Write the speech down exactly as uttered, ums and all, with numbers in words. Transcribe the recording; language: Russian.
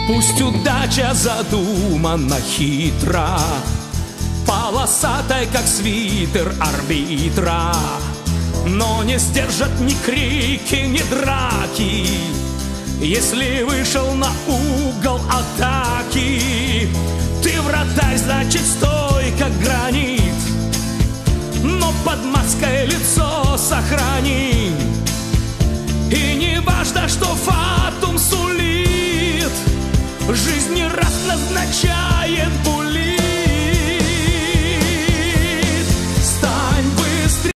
Пусть удача задумана хитро, полосатой, как свитер арбитра, но не сдержат ни крики, ни драки, если вышел на угол атаки. Ты вратарь, значит, стой, как гранит, но под маской лицо сохрани. И не важно, что фатум сулит, жизнь не раз назначает путь.